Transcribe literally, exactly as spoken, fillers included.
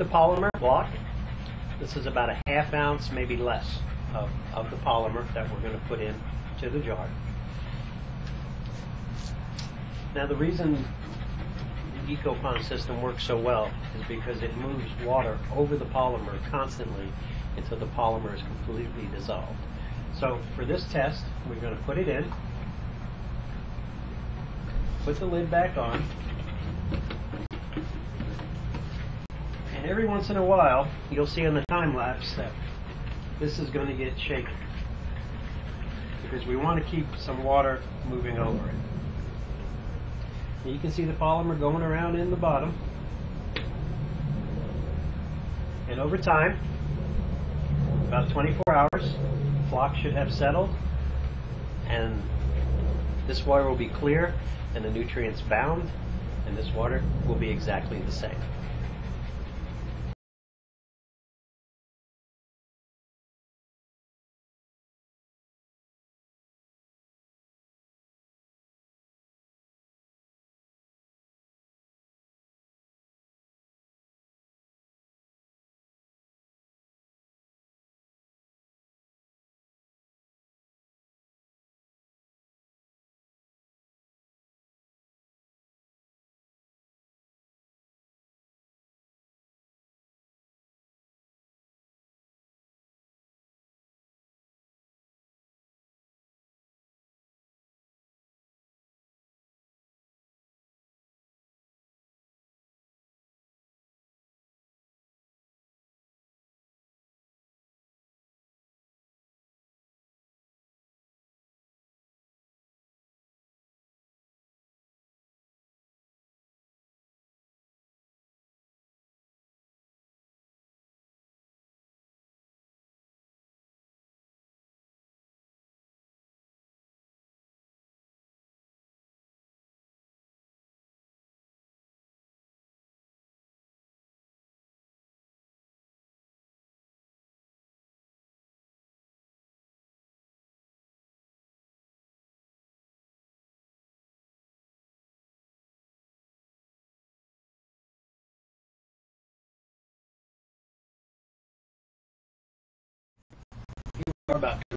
polymer block. This is about a half ounce, maybe less, of, of the polymer that we're going to put in to the jar. Now the reason the EcoPond system works so well is because it moves water over the polymer constantly until the polymer is completely dissolved. So for this test, we're going to put it in, put the lid back on, and every once in a while you'll see in the time lapse that this is going to get shaken because we want to keep some water moving over it. You can see the polymer going around in the bottom, and over time, about twenty-four hours, flock should have settled, and this water will be clear and the nutrients bound, and this water will be exactly the same. About